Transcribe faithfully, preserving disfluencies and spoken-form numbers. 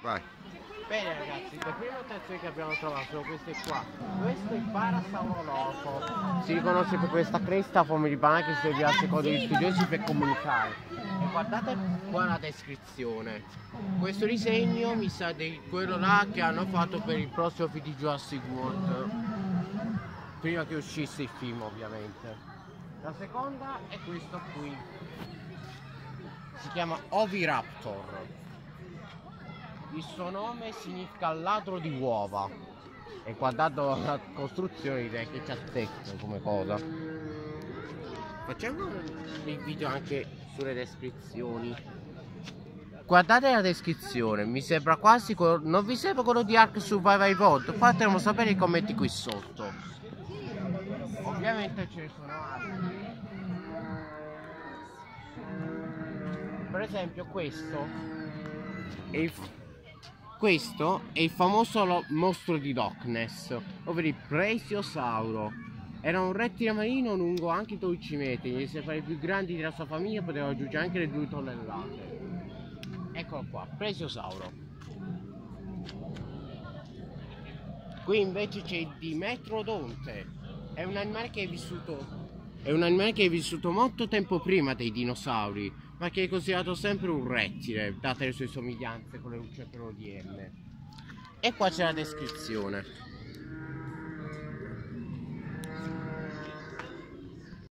Vai. Bene ragazzi, le prime notazioni che abbiamo trovato sono queste qua. Questo è il Parasauroloco. Si riconosce per questa cresta a forma di banana che serve a secondo gli studiosi per comunicare. E guardate qua la descrizione. Questo disegno mi sa di quello là che hanno fatto per il prossimo film di Jurassic World. Prima che uscisse il film ovviamente. La seconda è questo qui. Si chiama Oviraptor. Il suo nome significa ladro di uova. E guardando la costruzione direi che ci azzecca come cosa. Facciamo il video anche sulle descrizioni. Guardate la descrizione, mi sembra quasi quello, non vi sembra quello di Ark Survival Evolved? Fatemelo sapere nei commenti qui sotto. Ovviamente ce ne sono altri. Per esempio questo è il, questo è il famoso mostro di Loch Ness, ovvero il plesiosauro. Era un rettile marino lungo anche dodici metri, gli esemplari più grandi della sua famiglia potevano raggiungere anche le due tonnellate. Eccolo qua, plesiosauro. Qui invece c'è il dimetrodonte. È un animale che è vissuto È un animale che è vissuto molto tempo prima dei dinosauri, ma che è considerato sempre un rettile, date le sue somiglianze con le lucertole odierne. E qua c'è la descrizione.